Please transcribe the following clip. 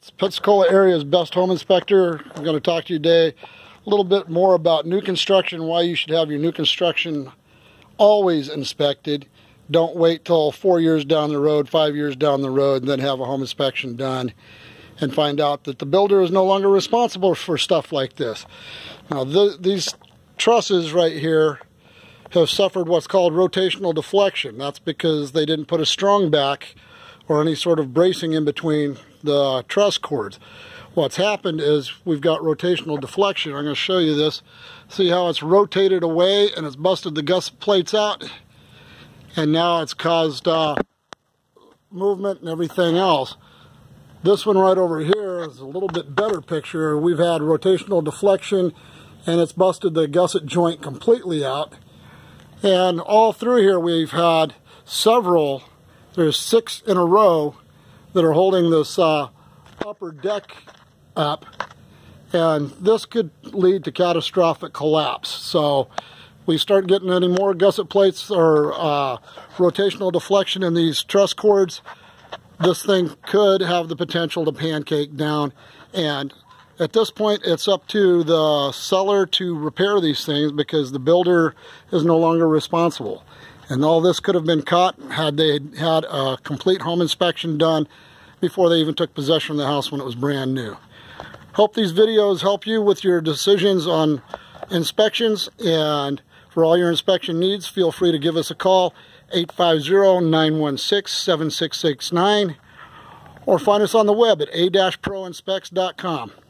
It's Pensacola area's best home inspector. I'm going to talk to you today a little bit more about new construction, why you should have your new construction always inspected. Don't wait till 4 years down the road, 5 years down the road, and then have a home inspection done and find out that the builder is no longer responsible for stuff like this. Now, these trusses right here have suffered what's called rotational deflection. That's because they didn't put a strong back or any sort of bracing in between the truss cords. What's happened is we've got rotational deflection. I'm going to show you this. See how it's rotated away and it's busted the gusset plates out, and now it's caused movement and everything else. This one right over here is a little bit better picture. We've had rotational deflection and it's busted the gusset joint completely out. And all through here we've had several, there's 6 in a row that are holding this upper deck up, and this could lead to catastrophic collapse. So we start getting any more gusset plates or rotational deflection in these truss cords, this thing could have the potential to pancake down. And at this point it's up to the seller to repair these things because the builder is no longer responsible. And all this could have been caught had they had a complete home inspection done before they even took possession of the house when it was brand new. Hope these videos help you with your decisions on inspections, and for all your inspection needs, feel free to give us a call, 850-916-7669, or find us on the web at a-proinspects.com.